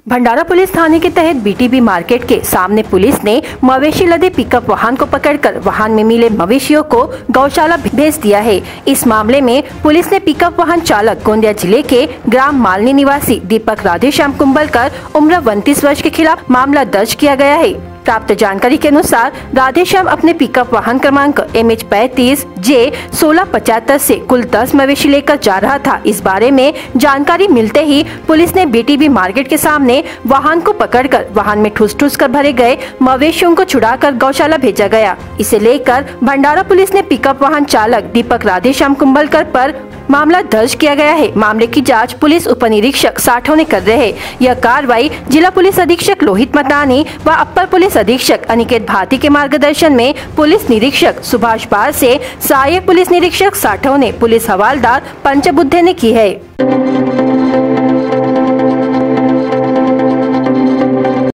भंडारा police थाने के तहत BTB market के सामने पुलिस ने मवेशी लदे पिकअप वाहन को पकड़कर वाहन में मिले मवेशियों को गौशाला भेज दिया है। इस मामले में पुलिस ने पिकअप वाहन चालक गोंदिया जिले के ग्राम मालनी निवासी दीपक राधेश्याम कुंबलकर उम्र 29 वर्ष के खिलाफ मामला दर्ज किया गया है। प्राप्त जानकारी के अनुसार राधेश्याम अपने पिकअप वाहन क्रमांक MH35J1675 से कुल 10 मवेशी लेकर जा रहा था। इस बारे में जानकारी मिलते ही पुलिस ने बीटीबी मार्केट के सामने वाहन को पकड़कर वाहन में ठूस कर भरे गए मवेशियों को छुड़ाकर गौशाला भेजा गया। इसे लेकर भंडारा पुलिस ने पिकअप वाहन चालक दीपक राधेश्याम कुंबलकर पर मामला दर्ज किया गया है। मामले की जांच पुलिस उप निरीक्षक साठौने कर रहे हैं। यह कार्रवाई जिला पुलिस अधीक्षक लोहित मतानी व अपर पुलिस अधीक्षक अनिकेत भारती के मार्गदर्शन में पुलिस निरीक्षक सुभाष पाल से सहायक पुलिस निरीक्षक साठौने, पुलिस हवालदार पंचबुद्धे ने की है।